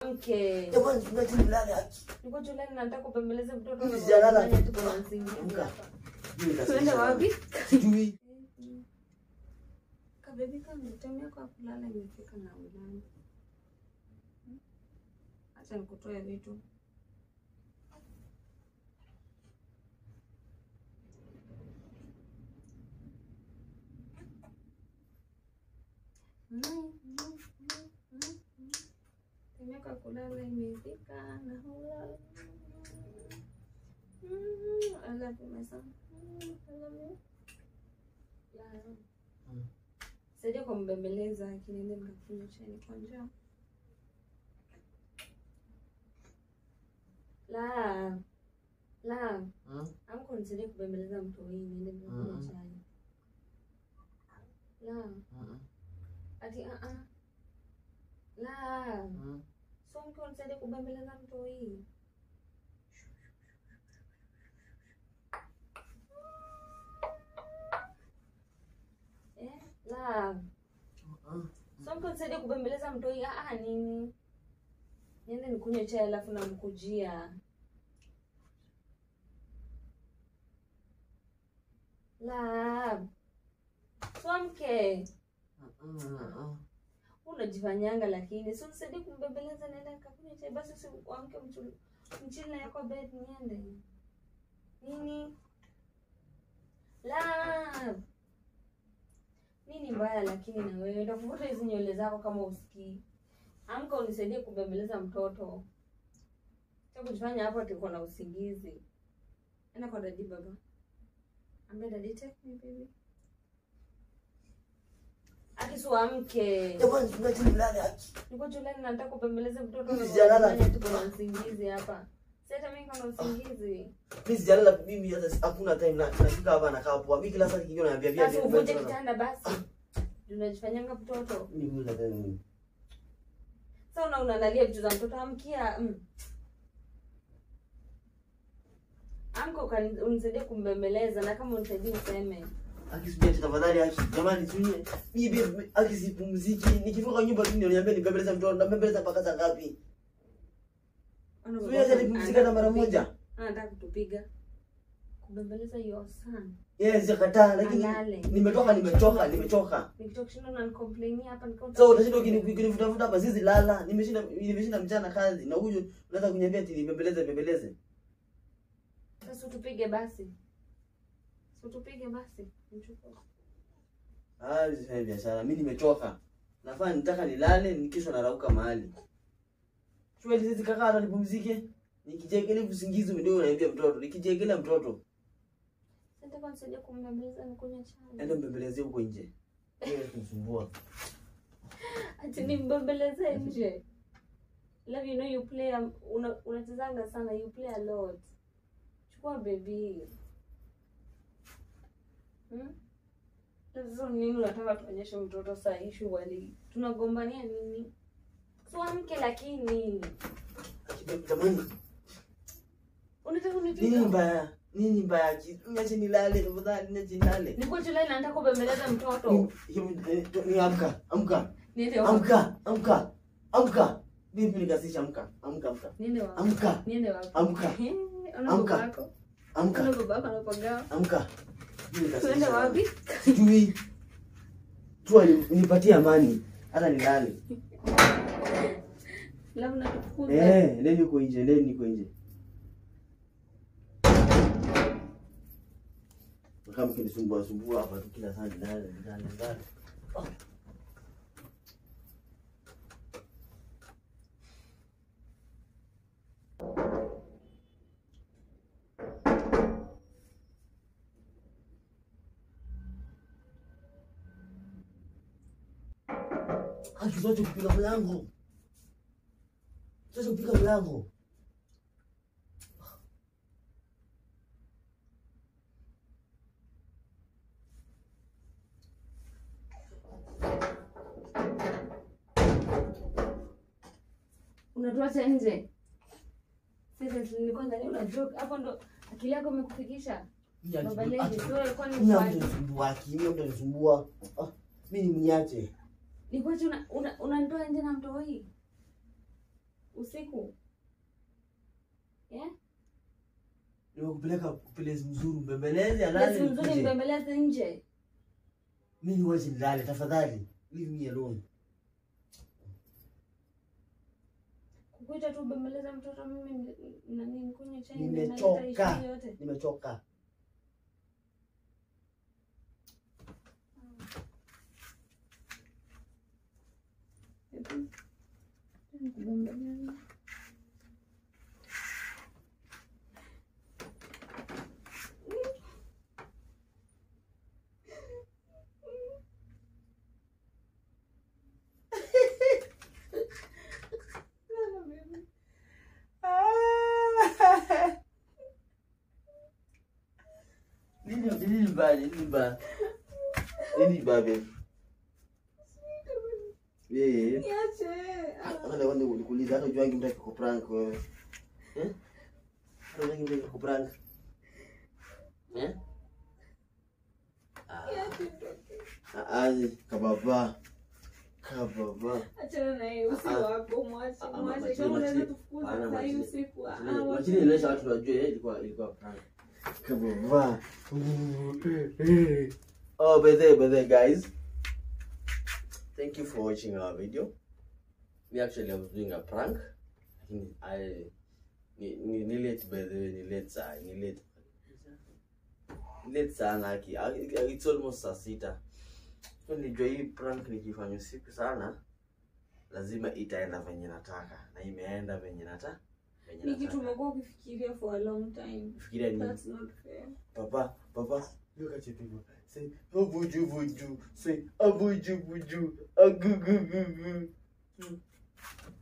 Mke. Jamani tunataka nilale haki. Niko julani nataka kubembeleza mtoto na sijalala. Amka. Twende wapi? Sijui. Kabebi kama time yako ya kulala imefika na ulani. Acha nikutoe vitu. Nimeka kulala imefika na hulala. I love you, my son. I love you. Saidia kumbembeleza akiniende nikakunywa chai kwa njaa. La. Amko nisaidie kubembeleza mtu huyu niende nikakunywa chai. La. Ati La. So mko nisaidie kubembeleza mtu huyu. La. So mko nisaidie kubembeleza mtu huyu. Nini? Niende nikunywe chai alafu namkujia. La. So mke. Unajifanyanga lakini so nisaidie kumbembeleza naenda nikakunywa chai basi si uamke mchili na yako bed niende. Nini? La. Nini mbaya lakini na wewe utafuta hizo nywele zako kama usikii. Amka unisaidie kubembeleza mtoto. Sasa kujifanya hapo tuko na usingizi. Enda kwa daddy baba. Ambe daddy take me baby. Akisuamke. Jamani tunataka nilale haki. Niko julani nataka kubembeleza mtoto na sijalala. Tuko na usingizi hapa. Sasa mimi niko na usingizi. Mimi sijalala mimi hata hakuna time nafika hapa na kaa poa. Mimi kila saa nikiona naambia vya Sasa uvuje kitanda basi. Unajifanyanga mtoto. Mimi mimi nadhani nini? Sasa unalalia vitu za mtoto amkia. Amko unisaidie kumbembeleza na kama unisaidie useme. Akisubia tafadhali haki. Jamani tunie. Mimi akisipumziki nikifika kwa nyumba tu niambia nibembeleza mtoto na mbembeleza mpaka saa ngapi? Sio nipumzika na mara moja. Anataka kutupiga. Kubembeleza your son. Yes, sikataa lakini nimechoka. Nikitokishinda na complain hapa nikaona. So utashinda ukinifuta hapa zizi lala. Nimeshinda mchana kazi na huyu unaweza kuniambia ati nibembeleze. Sasa utupige basi. Mchukue. Sasa biashara. Mimi nimechoka. Nafaa nitaka nilale nikisha narauka mahali. Chua hizi kaka hata nipumzike. Nikijegelea usingizi mdogo naambia mtoto. Nikijegelea mtoto. Sasa kwa nisaidie kumbembeleza nikunywe chai. Enda mbembeleze huko nje. Wewe unisumbua. Ati nimbembeleze nje. Love you know you play unachezanga sana, you play a lot. Chukua baby. Sasa nini unataka tuonyeshe mtoto saa hii shughuli? Tunagombania nini? So amke lakini. Jamani. Unataka Nini mbaya? Niache nilale tafadhali, niache nilale. Niko julai na nataka kubembeleza mtoto. Ni amka. Niende wapi? Amka. Bibi nikasisha amka. Niende wapi? Amka. Niende wapi? Amka. Ona babako. Amka. Ona babako anapagawa. Amka. Tuende wapi? Sijui. Tuwa nipatie amani. Hata nilale. Labda natufukuza. Leo niko nje. Kama kinisumbua hapa tu kila saa nilale. Akizote kupiga mlango. Unatuacha nje. Sasa nilikuwa ndani una joke. Hapo ndo akili yako imekufikisha. Baba lady, wewe kwani unanisumbua? Mimi niache. Nikuache unanitoa nje na mtoi. usiku. Yeah? Nimekupeleka place mzuri mbembeleze alale. Yes, mzuri mbembeleze nje. Mimi waje nilale tafadhali. Leave me alone. Kukuita tu mbembeleza mtoto mimi nani nikunywe chai Nimechoka. Nimechoka. Ini babe. Niache. Wale wande ulikuuliza hata ujuangi mtaki kuprank wewe. Hata ujuangi mtaki kuprank. Kababa. Achana na yeye usiku wako mwache. Kama unaweza tufukuza saa hii usiku. Wachini inaisha watu wajue ilikuwa prank. Kababa. Oh, by the way, guys. Thank you for watching our video. I was doing a prank. I late by the way, late sana ki. It's almost saa 6. So nilijua hii prank nikifanya usiku sana lazima itaenda venye nataka na imeenda venye nataka. Ni kitu umekuwa ukifikiria for a long time. Fikiria nini? That's not fair. Papa, look at your people. Say, abuju. Say, abuju. Agugugugu.